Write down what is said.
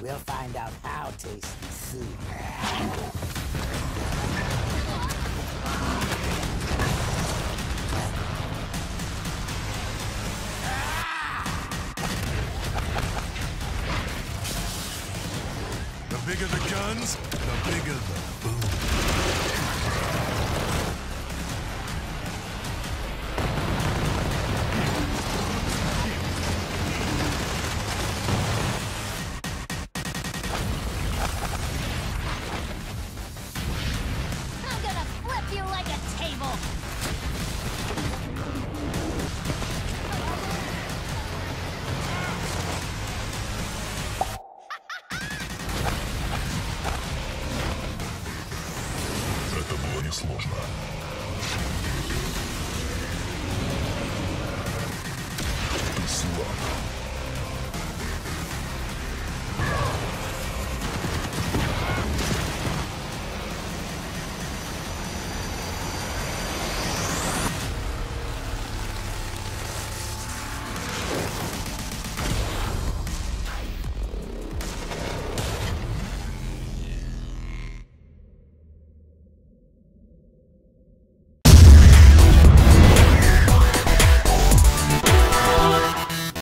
We'll find out how tasty soon. The bigger the guns, the bigger the boom. I'm gonna flip you like a table! Это было несложно. Ты слаб.